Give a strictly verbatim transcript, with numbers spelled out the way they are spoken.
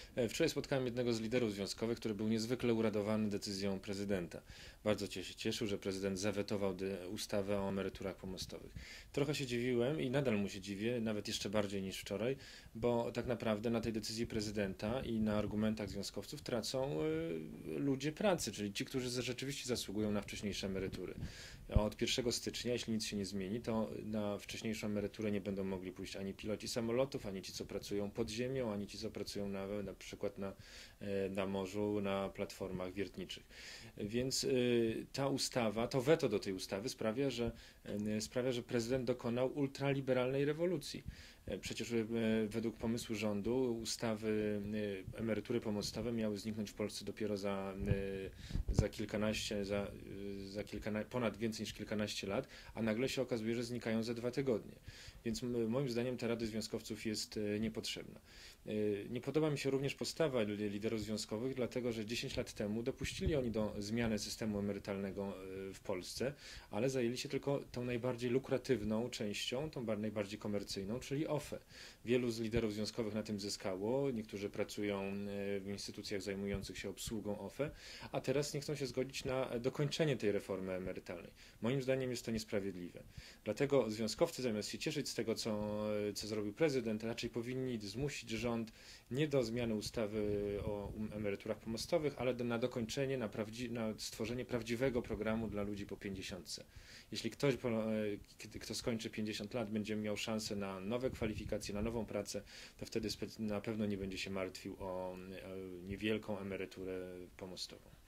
E, Wczoraj spotkałem jednego z liderów związkowych, który był niezwykle uradowany decyzją prezydenta. Bardzo cię- się cieszył, że prezydent zawetował dy- ustawę o emeryturach pomostowych. Trochę się dziwiłem i nadal mu się dziwię, nawet jeszcze bardziej niż wczoraj, bo tak naprawdę na tej decyzji prezydenta i na argumentach związkowców tracą e, ludzie pracy, czyli ci, którzy za- rzeczywiście zasługują na wcześniejsze emerytury. A od pierwszego stycznia, jeśli nic się nie zmieni, to na wcześniejszą emeryturę nie będą mogli pójść ani piloci samolotów, ani ci, co pracują pod ziemią, ani ci, co pracują na, na przykład na, e, na morzu, na platformach wiertniczych. Więc y, ta ustawa, to weto do tej ustawy sprawia, że, y, sprawia, że prezydent dokonał ultraliberalnej rewolucji. E, Przecież y, według pomysłu rządu ustawy y, emerytury pomostowe miały zniknąć w Polsce dopiero za, y, za kilkanaście, za, y, za kilkana, ponad więcej niż kilkanaście lat, a nagle się okazuje, że znikają za dwa tygodnie. Więc m- moim zdaniem ta Rady Związkowców jest y, niepotrzebna. Y, Nie podoba mi się również postawa li- liderów związkowych, dlatego że dziesięć lat temu dopuścili oni do zmiany systemu emerytalnego y, w Polsce, ale zajęli się tylko tą najbardziej lukratywną częścią, tą bar- najbardziej komercyjną, czyli O F E. Wielu z liderów związkowych na tym zyskało, niektórzy pracują y, w instytucjach zajmujących się obsługą O F E, a teraz nie chcą się zgodzić na dokończenie tej reformy emerytalnej. Moim zdaniem jest to niesprawiedliwe. Dlatego związkowcy zamiast się cieszyć z tego, co, co zrobił prezydent, raczej powinni zmusić rząd nie do zmiany ustawy o um- emeryturach pomostowych, ale do, na dokończenie, na, prawdzi- na stworzenie prawdziwego programu dla ludzi po pięćdziesiątce. Jeśli ktoś, po, e, kiedy- kto skończy pięćdziesiąt lat, będzie miał szansę na nowe kwalifikacje, na nową pracę, to wtedy spe- na pewno nie będzie się martwił o, e, niewielką emeryturę pomostową.